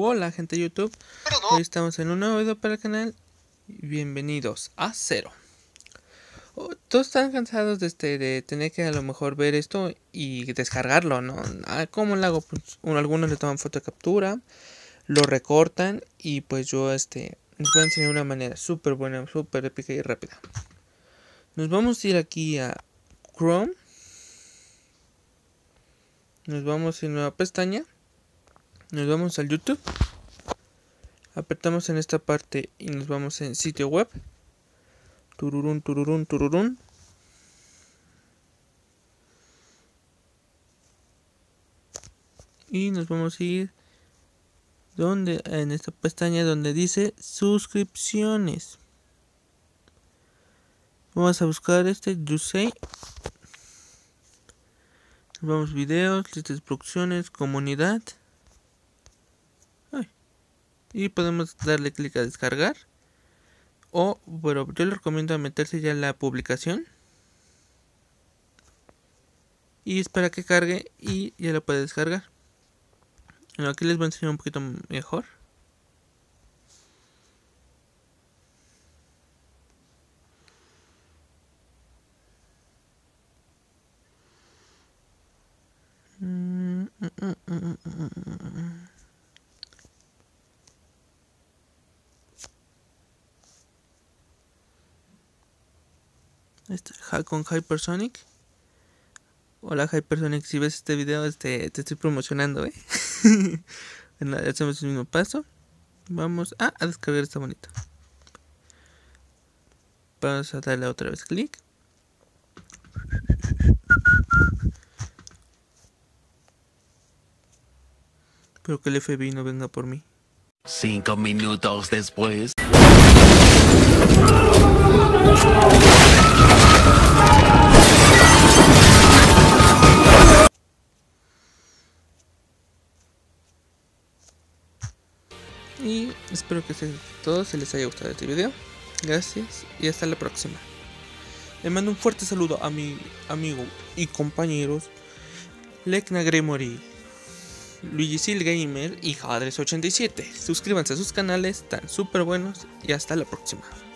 Hola gente de YouTube, hoy estamos en un nuevo video para el canal. Bienvenidos a Cero. Todos están cansados de tener que a lo mejor ver esto y descargarlo, ¿no? ¿Cómo lo hago? Pues, algunos le toman foto de captura, lo recortan y pues yo les voy a enseñar una manera súper buena, súper épica y rápida. Nos vamos a ir aquí a Chrome. Nos vamos a nueva pestaña. Nos vamos al YouTube. Apretamos en esta parte y nos vamos en sitio web. Tururún, tururún, tururún. Y nos vamos a ir en esta pestaña donde dice suscripciones. Vamos a buscar Yusei. Vamos videos, listas de producciones, comunidad. Y podemos darle clic a descargar. Pero yo les recomiendo meterse ya en la publicación. Y espera que cargue y ya lo puede descargar. Bueno, aquí les voy a enseñar un poquito mejor. Con Hypersonic. Hola Hypersonic, si ves este video te estoy promocionando, Bueno, hacemos el mismo paso. Vamos a descargar esta bonita. Vamos a darle otra vez clic. Espero que el FBI no venga por mí. 5 minutos después. Y espero que todos se les haya gustado este video. Gracias y hasta la próxima. Le mando un fuerte saludo a mi amigo y compañeros Lekna Gremory, Luigisil Gamer y Jadres87. Suscríbanse a sus canales, están súper buenos y hasta la próxima.